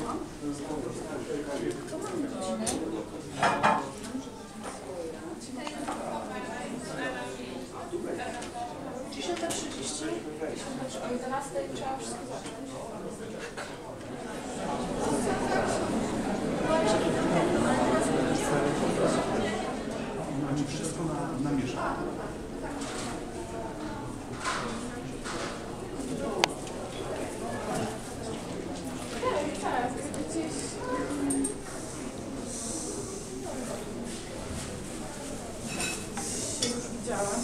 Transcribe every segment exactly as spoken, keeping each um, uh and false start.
dziesiąta trzydzieści. O jedenastej trzeba wszystko zacząć. Macie wszystko na, na mieszanie. Tak, gdzieś... się już widziałam.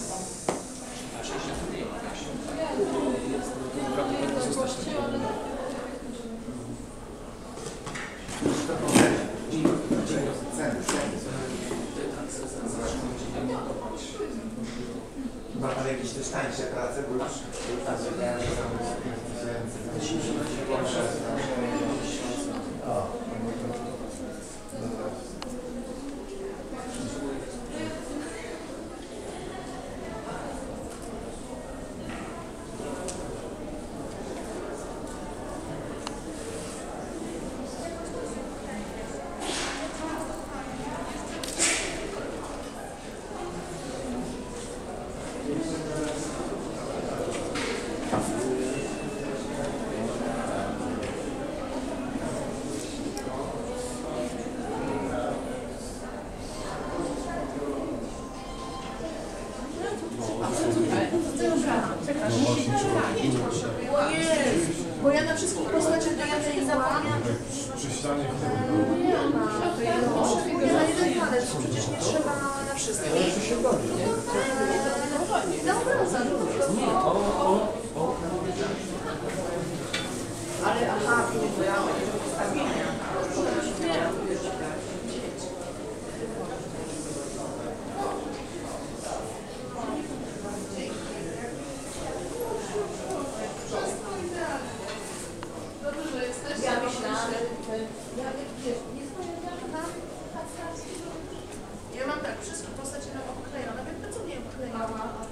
Ma pan jakieś też tańsze prace, bo już tak wydaje, że tam Bo ja na wszystkich postaciach to ja tej zapomniałam. Przy ścianie Nie ma. Na jeden palec, przecież nie trzeba na wszystkich. Na obraza. Ale aha, bo ja mam ustawienia. Ja myślałam, ja mam tak, wszystkie postacie na obklejone, nawet co nie obklejała.